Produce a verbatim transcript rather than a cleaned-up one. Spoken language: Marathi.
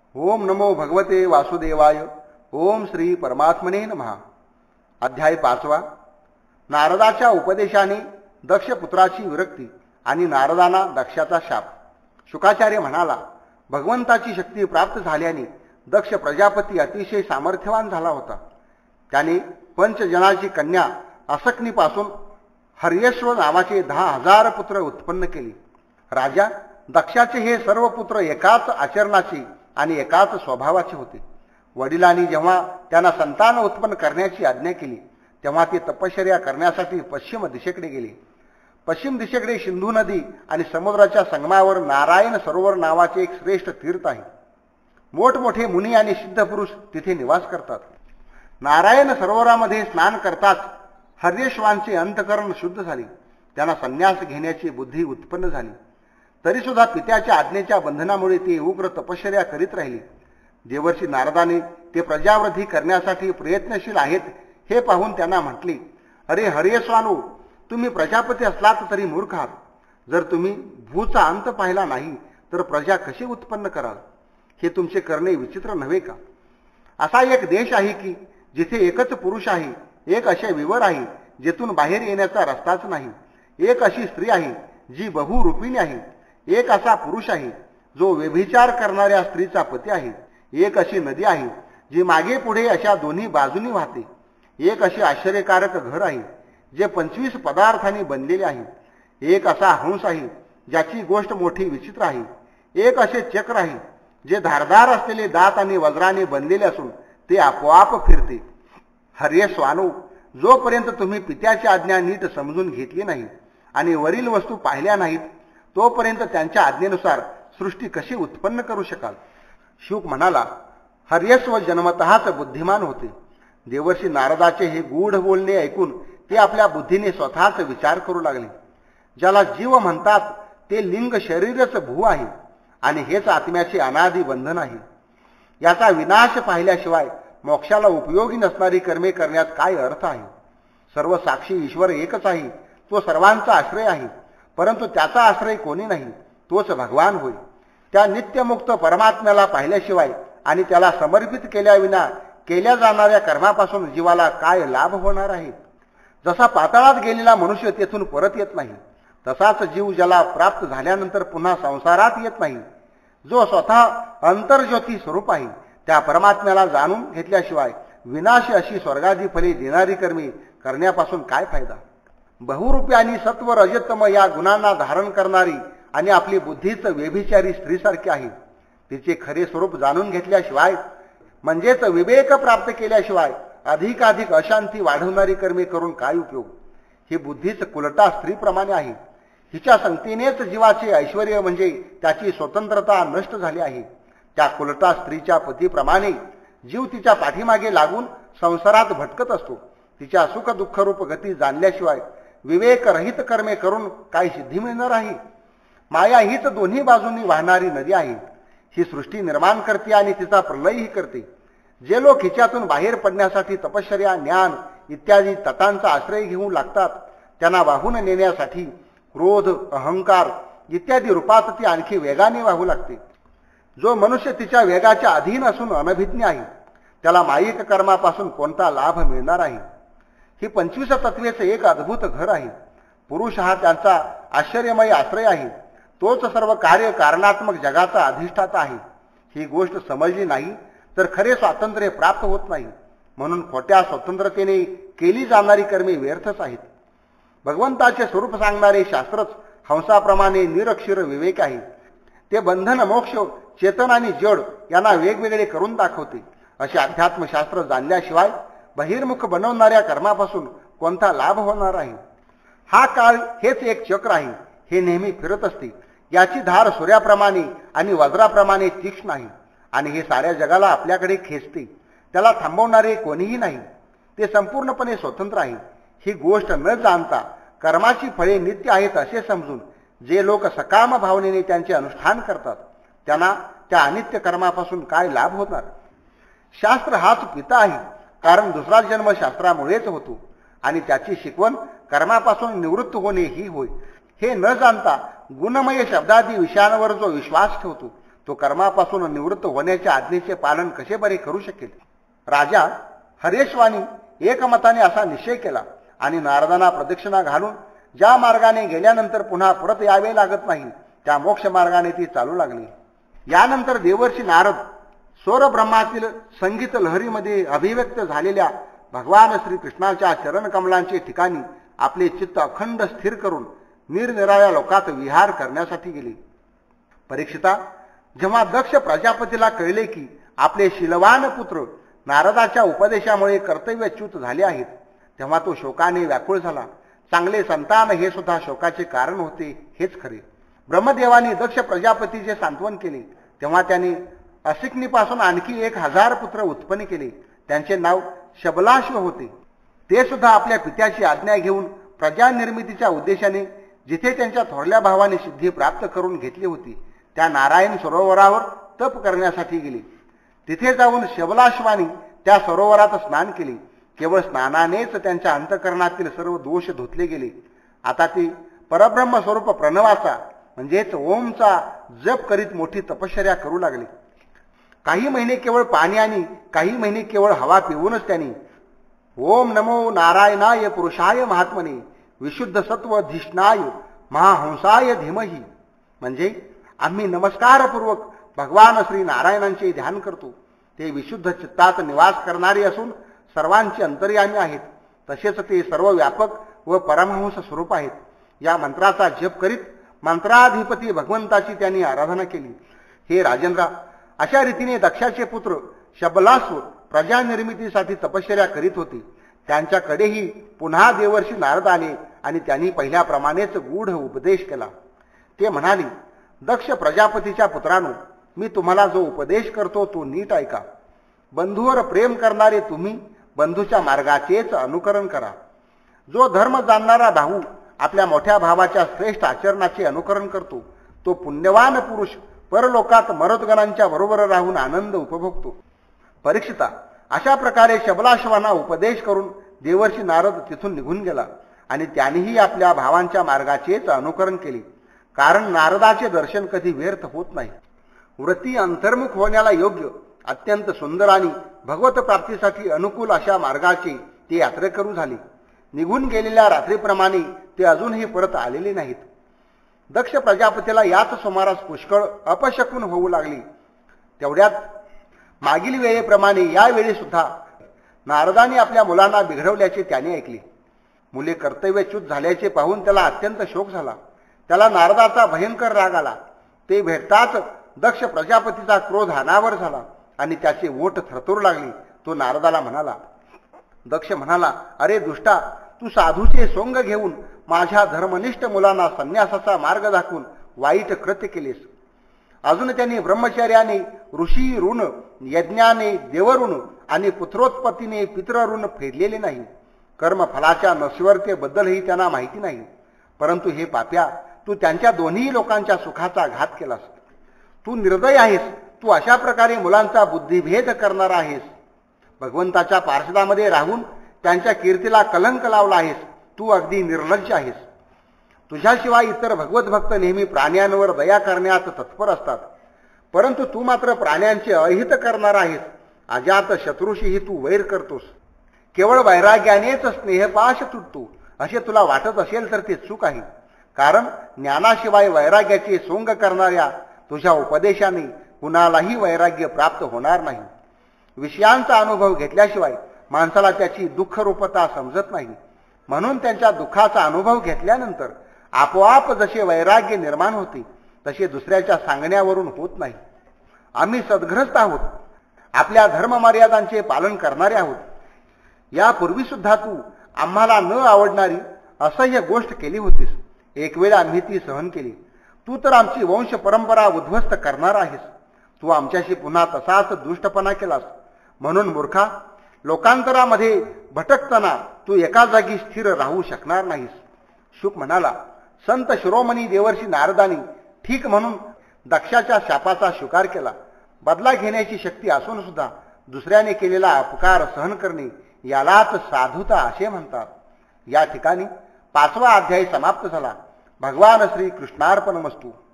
ओम नमो भगवते वासुदेवाय. ओम श्री परमात्मने नमः. अध्याय पाचवा. नारदाच्या उपदेशाने दक्ष पुत्राची विरक्ती आणि नारदांना दक्षाचा शाप. शुकाचार्य म्हणाला, भगवंताची शक्ती प्राप्त झाल्याने दक्ष प्रजापती अतिशय सामर्थ्यवान झाला होता. त्याने पंचजनाची कन्या असकनीपासून हर्यश्व नावाचे दहा हजार पुत्र उत्पन्न केले. राजा दक्षाचे हे सर्व पुत्र एकाच आचरणाचे आणि एकाच स्वभावाचे होते. वडिलांनी जेव्हा त्यांना संतान उत्पन्न करण्याची आज्ञा केली तेव्हा ते तपश्चर्या करण्यासाठी पश्चिम दिशेकडे गेले. पश्चिम दिशेकडे सिंधू नदी आणि समुद्राच्या संगमावर नारायण सरोवर नावाचे एक श्रेष्ठ तीर्थ आहे. मोठमोठे मुनी आणि सिद्ध पुरुष तिथे निवास करतात. नारायण सरोवरामध्ये स्नान करताच हर्यश्वांचे अंतकरण शुद्ध झाले. त्यांना संन्यास घेण्याची बुद्धी उत्पन्न झाली. तरी सुद्धा पित्याच्या आज्ञेच्या बंधनामुळे ते उग्र तपश्चर्या करीत राहिले. देवर्षी नारदाने ते प्रजावृद्धी करण्यासाठी प्रयत्नशील आहेत हे पाहून त्यांना म्हटले, अरे हर्यश्वानो, तुम्ही प्रजापती असलात तरी मूर्ख आहात. जर तुम्ही भूचा अंत पाहिला नाही तर प्रजा कशी उत्पन्न कराल? हे तुमचे करणे विचित्र नव्हे का? असा एक देश आहे की जिथे एकच पुरुष आहे, एक असे विवर आहे जेथून बाहेर येण्याचा रस्ताच नाही, एक अशी स्त्री आहे जी बहुरूपिणी आहे, एक असा पुरुष आहे जो व्यभिचार करणाऱ्या स्त्रीचा पती आहे, एक अशी नदी आहे जी मागे पुढे अशा दोन्ही बाजूनी वाहते, एक असे आश्चर्यकारक घर आहे जे पंचवीस पदार्थांनी बनलेले आहे, एक असा हंस आहे ज्याची गोष्ट मोठी विचित्र आहे, एक असे चक्र आहे जे धारदार असलेले दात आणि वज्राने बनलेले असून ते आपोआप फिरते. हर्यश्वानो, जोपर्यंत तुम्ही पित्याची आज्ञा नीट समजून घेतली नाही आणि वरील वस्तू पाहिल्या नाहीत तोपर्यंत त्यांच्या आज्ञेनुसार सृष्टी कशी उत्पन्न करू शकाल? शुक म्हणाला, हर्यश्व जन्मतःच बुद्धिमान होते. देवर्षी नारदाचे हे गूढ बोलणे ऐकून ते आपल्या बुद्धीने स्वतःच विचार करू लागले. ज्याला जीव म्हणतात ते लिंग शरीरच भू आहे आणि हेच आत्म्याचे अनादि बंधन आहे. याचा विनाश पाहिल्याशिवाय मोक्षाला उपयोगी नसणारी कर्मे करण्यात काय अर्थ आहे? सर्व साक्षी ईश्वर एकच आहे, तो सर्वांचा आश्रय आहे, परंतु त्याचा आश्रय कोणी नाही, तोच भगवान होय. त्या नित्यमुक्त परमात्म्याला पाहिल्याशिवाय आणि त्याला समर्पित केल्याविना केल्या जाणाऱ्या कर्मापासून जीवाला काय लाभ होणार आहे? जसा पाताळात गेलेला मनुष्य तेथून परत येत नाही, तसाच जीव ज्याला प्राप्त झाल्यानंतर पुन्हा संसारात येत नाही, जो स्वतः अंतर्ज्योती स्वरूप आहे, त्या परमात्म्याला जाणून घेतल्याशिवाय विनाश अशी स्वर्गादी फले देणारी कर्मे करण्यापासून काय फायदा? बहुरूपी आणि सत्व रजतम या गुणांना धारण करणारी आणि आपली बुद्धीच व्यभिचारी स्त्रीसारखी आहे. तिचे खरे स्वरूप जाणून घेतल्याशिवाय म्हणजेच विवेक प्राप्त केल्याशिवाय अधिकाधिक अशांती वाढवणारी कर्मे करून काय उपयोग? ही बुद्धीच कुलटा स्त्रीप्रमाणे आहे. हिच्या संगतीनेच जीवाचे ऐश्वर्य म्हणजे त्याची स्वतंत्रता नष्ट झाली आहे. त्या कुलटा स्त्रीच्या पतीप्रमाणे जीव तिच्या पाठीमागे लागून संसारात भटकत असतो. तिच्या सुख दुःखरूप गती जाणल्याशिवाय विवेकरहित कर्मे करून काय सिद्धी मिळणार आहे? माया हीच दोन्ही बाजूंनी वाहणारी नदी आहे. ही सृष्टी निर्माण करते आणि तिचा प्रलयही करते. जे लोक हिच्यातून बाहेर पडण्यासाठी तपश्चर्या, ज्ञान इत्यादी तटांचा आश्रय घेऊ लागतात त्यांना वाहून नेण्यासाठी क्रोध, अहंकार इत्यादी रूपात ती आणखी वेगाने वाहू लागते. जो मनुष्य तिच्या वेगाच्या अधीन असून अनभिज्ञ आहे त्याला मायिक कर्मापासून कोणता लाभ मिळणार आहे? ही पंचवीस तत्वेचे एक अद्भुत घर आहे. पुरुष हा त्यांचा आश्चर्यमय आश्रय आहे. तोच सर्व कार्य कारणात्मक जगाचा अधिष्ठाता आहे. ही गोष्ट समजली नाही तर खरे स्वातंत्र्य प्राप्त होत नाही. म्हणून खोट्या स्वतंत्रतेने केली जाणारी कर्मे व्यर्थच आहेत. भगवंताचे स्वरूप सांगणारे शास्त्रच हंसाप्रमाणे निरक्षर विवेक आहे. ते बंधन, मोक्ष, चेतन आणि जड यांना वेगवेगळे करून दाखवते. असे अध्यात्मशास्त्र जाणल्याशिवाय बहिर्मुख बनवणाऱ्या कर्मापासून कोणता लाभ होणार आहे? हा काळ हेच एक चक्र आहे. हे नेहमी फिरत असते. याची धार सूर्याप्रमाणे आणि वज्राप्रमाणे तीक्ष्ण आहे आणि हे साऱ्या जगाला आपल्याकडे खेचते. त्याला थांबवणारे कोणीही नाही. ते संपूर्णपणे स्वतंत्र आहे. ही गोष्ट न जाणता कर्माची फळे नित्य आहेत असे समजून जे लोक सकाम भावनेने त्यांचे अनुष्ठान करतात त्यांना त्या अनित्य कर्मापासून काय लाभ होणार? शास्त्र हाच पिता आहे, कारण दुसरा जन्म शास्त्रामुळेच होतो आणि त्याची शिकवण कर्मापासून निवृत्त होणे ही होय. हे न जाणता गुणमय शब्दादी विषयांवर जो विश्वास ठेवतो तो कर्मापासून निवृत्त होण्याच्या आज्ञेचे पालन कसे बरे करू शकेल? राजा हरेशवानी एकमताने असा निश्चय केला आणि नारदांना प्रदक्षिणा घालून ज्या मार्गाने गेल्यानंतर पुन्हा परत यावे लागत नाही त्या मोक्ष मार्गाने ती चालू लागली. यानंतर देवर्षी नारद सौर ब्रह्मातील संगीत लहरीमध्ये अभिव्यक्त झालेल्या भगवान श्रीकृष्णाच्या चरणकमलांचे ठिकाणी आपले चित्त अखंड स्थिर करून निरनिराळ्या लोकात विहार करण्यासाठी गेले. परीक्षिता, जेव्हा दक्ष प्रजापतीला कळले की आपले शीलवान पुत्र नारदाच्या उपदेशामुळे कर्तव्यच्युत झाले आहेत, तेव्हा तो शोकाने व्याकुळ झाला. चांगले संतान हे सुद्धा शोकाचे कारण होते हेच खरे. ब्रह्मदेवाने दक्ष प्रजापतीचे सांत्वन केले तेव्हा त्याने असिकनीपासून आणखी एक हजार पुत्र उत्पन्न केले. त्यांचे नाव शबलाश्व होते. ते सुद्धा आपल्या पित्याची आज्ञा घेऊन प्रजानिर्मितीच्या उद्देशाने जिथे त्यांच्या थोरल्या भावाने सिद्धी प्राप्त करून घेतली होती त्या नारायण सरोवरावर तप करण्यासाठी गेले. तिथे जाऊन शबलाश्वानी त्या सरोवरात स्नान केले. केवळ स्नानानेच त्यांच्या अंतःकरणातील सर्व दोष धुतले गेले. आता ते परब्रह्म स्वरूप प्रणवाचा म्हणजेच ओमचा जप करीत मोठी तपश्चर्या करू लागले. काही महिने केवळ पाणी आणि काही महिने केवळ हवा पिऊनच त्यांनी ओम नमो नारायणाय पुरुषाय महात्मने विशुद्ध सत्व धिष्णाय महाहंसाय धीमही म्हणजे आम्ही नमस्कारपूर्वक भगवान श्री नारायणांचे ध्यान करतो. ते विशुद्ध चित्तात निवास करणारे असून सर्वांचे अंतर्यामी आहेत. तसेच ते सर्व व्यापक व परमहंस स्वरूप आहेत. या मंत्राचा जप करीत मंत्राधिपती भगवंताची त्यांनी आराधना केली. हे राजेंद्रा, अशा रीतीने दक्षाचे पुत्र शबलास्व प्रजानिर्मितीसाठी तपश्चर्या करीत होते. त्यांच्याकडेही पुन्हा देवर्षी नारद आले आणि त्यांनी पहिल्याप्रमाणेच गूढ उपदेश केला. ते म्हणाले, दक्ष प्रजापतीच्या पुत्रांनो, मी तुम्हाला जो उपदेश करतो तो नीट ऐका. बंधूवर प्रेम करणारे तुम्ही बंधूच्या मार्गाचेच अनुकरण करा. जो धर्म जाणणारा भाऊ आपल्या मोठ्या भावाच्या श्रेष्ठ आचरणाचे अनुकरण करतो तो पुण्यवान पुरुष परलोकात मरुदगणांच्या बरोबर राहून आनंद उपभोगतो. परीक्षिता, अशा प्रकारे शबलाश्वांना उपदेश करून देवर्षी नारद तिथून निघून गेला आणि त्यांनीही आपल्या भावांच्या मार्गाचेच अनुकरण केले. कारण नारदाचे दर्शन कधी व्यर्थ होत नाही. व्रती अंतर्मुख होण्याला योग्य अत्यंत सुंदर आणि भगवत प्राप्तीसाठी अनुकूल अशा मार्गाचे ते यात्रेकरू झाले. निघून गेलेल्या रात्रीप्रमाणे ते अजूनही परत आलेले नाहीत. दक्ष प्रजापतीला याच सुमारास पुष्कळ अपशकुन होऊ लागली. तेवढ्यात मागील वेळेप्रमाणे यावेळी सुद्धा नारदाने आपल्या मुलांना बिघडवल्याचे त्याने ऐकले. मुले कर्तव्यच्युत झाल्याचे पाहून त्याला अत्यंत शोक झाला. त्याला नारदाचा भयंकर राग आला. ते भेटताच दक्ष प्रजापतीचा क्रोध अनावर झाला आणि त्याचे ओठ थरथरू लागले. तो नारदाला म्हणाला, दक्ष म्हणाला, अरे दुष्टा, तू साधूचे सोंग घेऊन माझ्या धर्मनिष्ठ मुलांना संन्यासाचा मार्ग दाखवून वाईट कृत्य केलेस. अजून त्यांनी ब्रह्मचर्याने ऋषी ऋण, यज्ञाने देवऋण आणि पुत्रोत्पत्तीने पितृऋण फेडलेले नाही. कर्मफलाच्या नश्वरतेबद्दलही त्यांना माहिती नाही. परंतु हे पाप्या, तू त्यांच्या दोन्ही लोकांच्या सुखाचा घात केलास. तू निर्दय आहेस. तू अशा प्रकारे मुलांचा बुद्धिभेद करणारा आहेस. भगवंताच्या पार्षदामध्ये राहून त्यांच्या कीर्तीला कलंक लावला आहेस. तू अगदी निर्लज्ज आहेस. तुझ्याशिवाय इतर भगवत भक्त नेहमी प्राण्यांवर दया करण्यात तत्पर असतात, परंतु तू मात्र प्राण्यांचे अहित करणारा आहेस. अजात शत्रूशीही तू वैर करतोस. केवळ वैराग्यानेच स्नेहपाश तुटतो असे तुला वाटत असेल तर ते चूक आहे. कारण ज्ञानाशिवाय वैराग्याचे सोंग करणाऱ्या तुझ्या उपदेशाने कुणालाही वैराग्य प्राप्त होणार नाही. विषयांचा अनुभव घेतल्याशिवाय माणसाला त्याची दुःखरूपता समजत नाही. म्हणून त्यांच्या दुःखाचा अनुभव घेतल्यानंतर आपोआप जसे वैराग्य निर्माण होते तसे दुसऱ्याच्या सांगण्यावरून होत नाही. आम्ही सद्ग्रस्त आहोत. आपल्या धर्ममर्यादांचे पालन करणारे आहोत. यापूर्वी सुद्धा तू आम्हाला न आवडणारी असह्य गोष्ट केली होतीस. एक वेळ आम्ही ती सहन केली. तू तर आमची वंश परंपरा उद्ध्वस्त करणार आहेस. तू आमच्याशी पुन्हा तसाच दुष्टपणा केलास. म्हणून मूर्खा, लोकांतरामध्ये भटकताना तू एका जागी स्थिर राहू शकणार नाहीस. शुक म्हणाला, संत शिरोमणी देवर्षी नारदानी ठीक म्हणून दक्षाच्या शापाचा स्वीकार केला. बदला घेण्याची शक्ती असून सुद्धा दुसऱ्याने केलेला अपकार सहन करणे यालाच साधुता असे म्हणतात. या ठिकाणी पाचवा अध्याय समाप्त झाला. भगवान श्री कृष्णार्पणमस्तु.